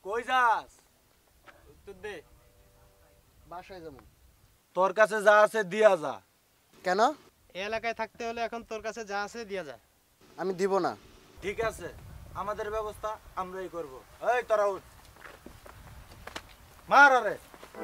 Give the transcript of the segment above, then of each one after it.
কই যাস? উত্তর দে। বাসায় যাবো। তোর কাছে যা আছে দিয়া যা। কেন? এই এলাকায় থাকতে হলে এখন তোর কাছে যা আছে দিয়া যা। আমি দিব না। ঠিক আছে, আমাদের ব্যবস্থা আমরাই করব। এই তোরা উঠ, মার আরে।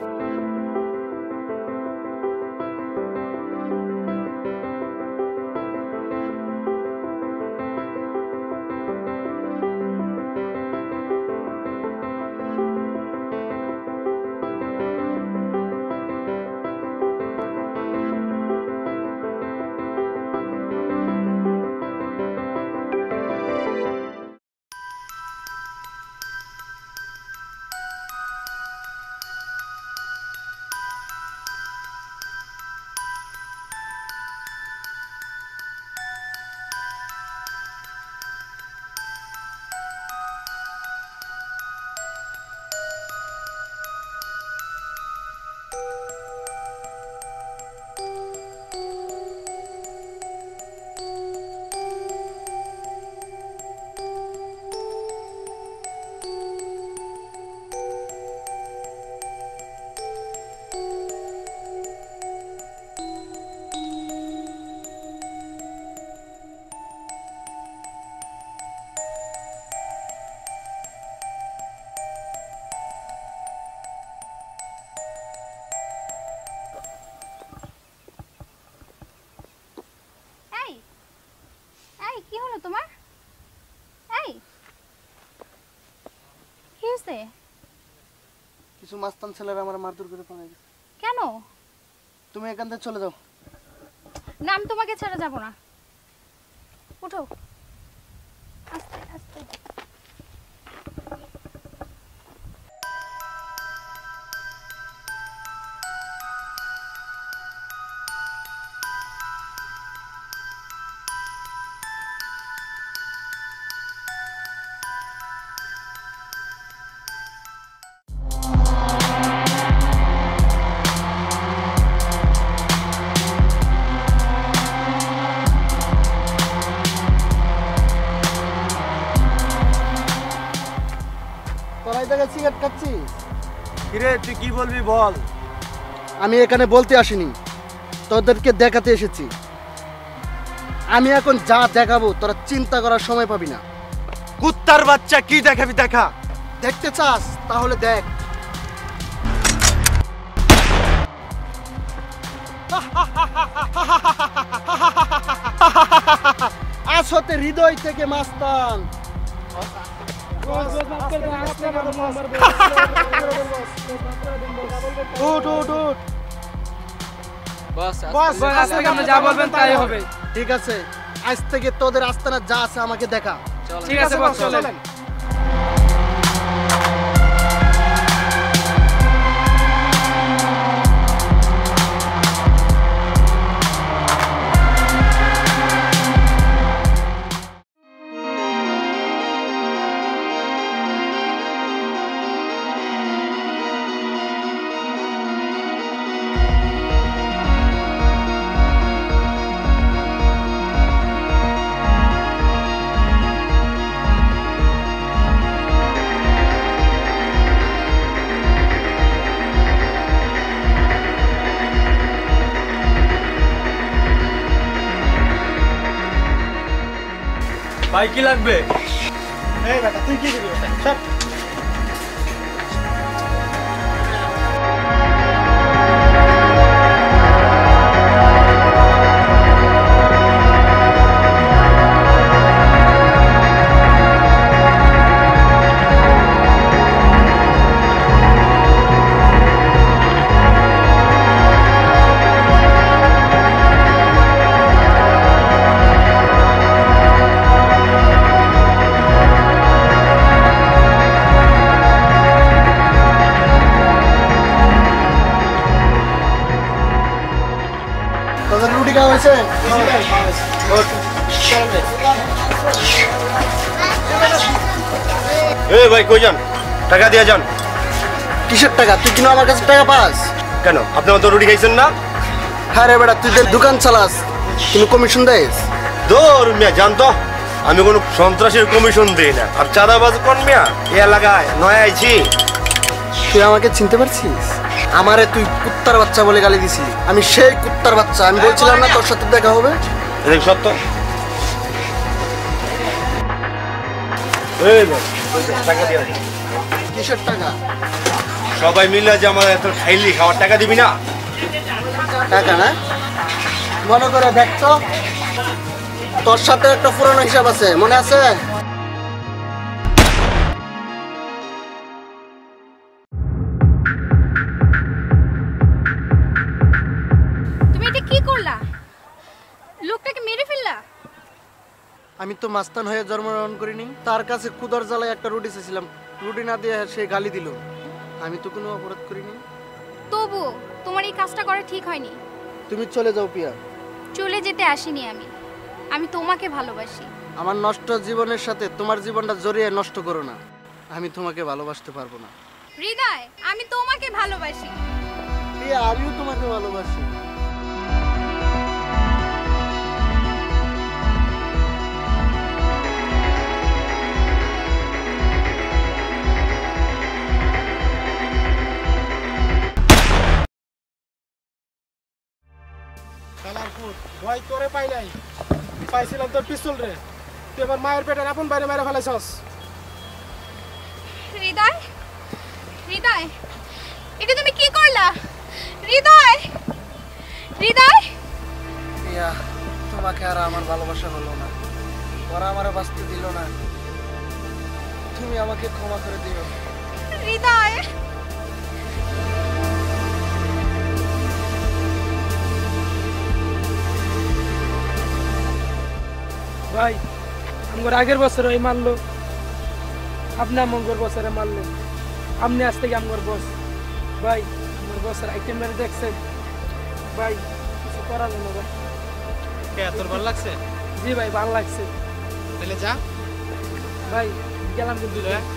কি হলো তোমার? এই কি হয়েছে? কিছু মাস্তান ছেলেরা আমার মারধর করে পালাই গেছে। কেন? তুমি এখান থেকে চলে যাও। না, আমি তোমাকে ছেড়ে যাব না। উঠো, আস্তে আস্তে। সিগারেট খাচ্ছি। কিরে তুই কি বলবি বল। আমি এখানে বলতে আসিনি, তোদেরকে দেখাতে এসেছি। আমি এখন যা দেখাবো তোরা চিন্তা করার সময় পাবি না। কুত্তার বাচ্চা কি দেখাবি দেখা। দেখতে চাস তাহলে দেখ। আসতে হৃদয় থেকে মাস্তান। উঠ উঠ উঠ। যা বলবেন তাই হবে। ঠিক আছে, আজ থেকে তোদের আস্তানা যা আছে আমাকে দেখা। ঠিক আছে বস, চলেন। ভাই কি লাগবে? এই বেটা তুই কি দিবি? সব রুটি খাওয়া হয়েছে? এই ভাই কই যান? টাকা দিয়ে যান। কিসের টাকা? তুই কিনা আমার কাছে টাকা পাস কেন? আপনি তো রুটি খাইছেন না? হ্যাঁ রে বেটা, তুই যে দোকান চালাস, তুমি কমিশন দেস? দৌড় মিয়া, জান তো আমি কোনো সন্ত্রাসের কমিশন দেই না। আর চাঁদাবাজ কোন মিয়া এই এলাকায় নয় আইছি। তুই আমাকে চিনতে পারছিস? আমারে তুই কুত্তার বাচ্চা বলে গালি দিছিলি। আমি সেই কুত্তার বাচ্চা। আমি বলছিলাম না তোর সাথে দেখা হবে? দেখ সত্য এই নে, টাকা দিয়ে দে। কিসের টাকা? সবাই মিলে যে আমার এত খাইলি খাওয়ার টাকা দিবি না? টাকা না? মনে করে দেখতো তোর সাথে একটা পুরনো হিসাব আছে, মনে আছে? তুমি এটা কি করলা? লোকটাকে মেরে ফেললা? আমি তো মাস্তান হয়ে জন্মগ্রহণ করিনি। তার কাছে কুদার জ্বালায় একটা রুটি চেয়েছিলাম, রুটি না দিয়ে সে গালি দিল। আমি তো কোনো অপরাধ করিনি। তবু তোমার এই কাজটা করা ঠিক হয়নি। তুমি চলে যাও পিয়া। চলে যেতে আসিনি আমি, আমি তোমাকে ভালোবাসি। আমার নষ্ট জীবনের সাথে তোমার জীবনটা জড়িয়ে নষ্ট করো না। আমি তোমাকে ভালোবাসতে পারবো না। হৃদয়, আমি তোমাকে ভালোবাসি। পিয়া, আমিও তোমাকে ভালোবাসি। ভাই তোরে পাই নাই, পাইছিলাম তোর পিস্তল রে। তুই আমার মায়ের পেটের আপন বাইরে মেরে ফেলাইছস। হৃদয়, হৃদয়, এটা তুমি কি করলা? হৃদয়, হৃদয়, পিয়া, তোমাকে আর আমার ভালোবাসা হলো না। ওরা আমার বাঁচতে দিল না। তুমি আমাকে ক্ষমা করে দিও। হৃদয়। ভাই আমার আগের বছর ওই মারলো, আপনি আমার বছরে মারলেন। আপনি আজ থেকে আমার বস। ভাই আমার বছর আইটেম মেরে দেখছেন ভাই, কিছু করার জন্য ভাই। তোর ভালো লাগছে? জি ভাই ভালো লাগছে। তাহলে যা ভাই গেলাম কিন্তু।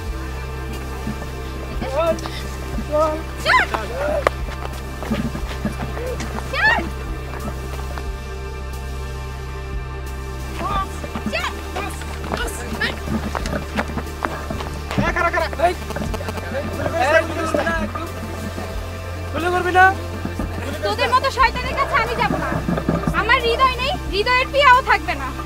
তোদের মতো শয়তানের কাছে আমি যাব না। আমার হৃদয় নেই, হৃদয়ের পিয়াও থাকবে না।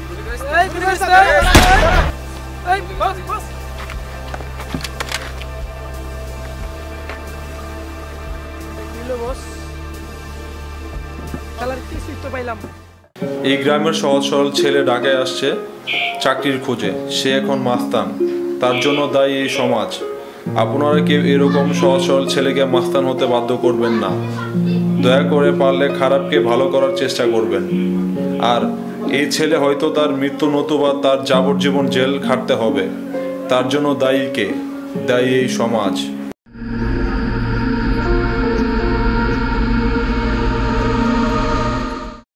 এই গ্রামের সহজ সরল ছেলে ঢাকায় আসছে চাকরির খোঁজে। সে এখন মাস্তান। তার জন্য দায়ী এই সমাজ। আপনারা কেউ এরকম সহজ সরল ছেলেকে মাস্তান হতে বাধ্য করবেন না। দয়া করে পারলে খারাপকে ভালো করার চেষ্টা করবেন। আর এই ছেলে হয়তো তার মৃত্যু নতুবা তার যাবজ্জীবন জেল খাটতে হবে। তার জন্য দায়ী কে? দায়ী এই সমাজ।